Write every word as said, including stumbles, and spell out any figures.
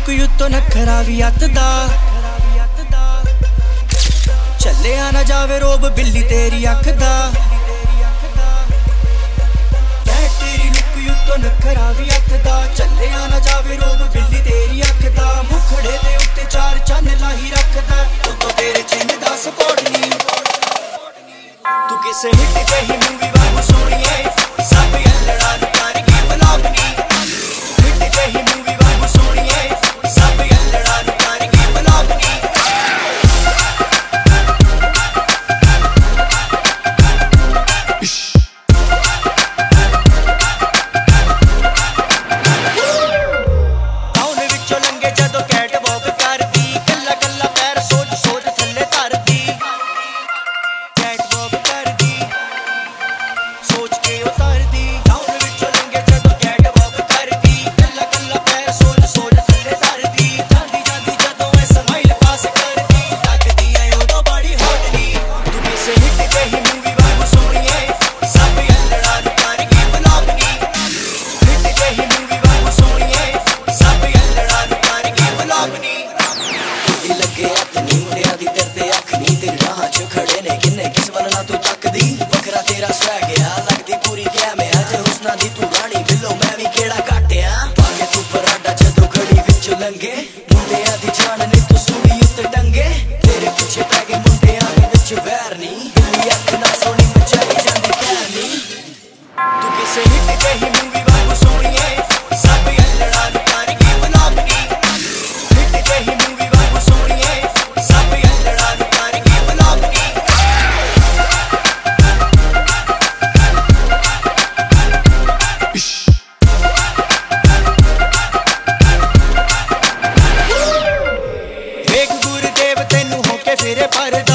look Yuto नखरा भी अतदा चले ना जावे रोब बिल्ली तेरी अख दा तेरी लुक युतो नखरा भी अतदा चले ना जावे रोब बिल्ली तेरी अख दा मुखड़े दे उत्ते चार चन्न लाही रखदा तू तो तेरे चिन्ह दा सपोर्ट नी तू किसे हिट ते ही मूवी वांगू सोणीए सब अल्लड़ा नु करगी ब्लॉग नी हिट ते ही मूवी वांगू सोणीए सब अल्लड़ा नु करगी ब्लॉग नी टाउन विचों लंघे जदों कैट वॉक करदी कल्ला कल्ला पैर सोच सोच थल्ले धरदी कैट वॉक करदी सोच के उतारदी टाउन विचों लंघे जदों कैट वॉक करदी कल्ला कल्ला पैर सोच सोच थल्ले धरदी जांदी जांदी जदों ऐ स्माइल पास करदी लगदी ऐ उदों बड़ी हॉट नी तू किसे हिट ते ही मूवी वांगू सोणीए सब अल्लड़ा नु करगी ब्लॉग नी हिट ते ही मूवी वांगू सोणीए सब अल्लड़ा नु करगी ब्लॉग नी लगे हथ नी मुंडिया दी तेरे अख नी तेरी राह च खड़े ने किन्ने किस वल ना तू तकदी वखरा तेरा स्वैग आ लगदी पूरी क्या मैं अज हुस्ना दी तू रानी बिल्लो मैं भी केड़ा काटिया पाके तू पराडा जदों घड़ी विच लंघे मुंडिया दी जान नी तू सूली उत्ते टंगे तेरे पीछे पै गए मुंडिया दे विच वैर नी बिल्ली अख ना सोनी मचाई जांदी खैर नी तू किसे हिट ते ही मूवी वांगू सोणीए सब अल्लड़ा नु करगी ब्लॉग नी हिट ते ही मूवी वांगू सोणीए सब अल्लड़ा नु करगी ब्लॉग नी वेख गुरुदेव तेनू होके फिरे पर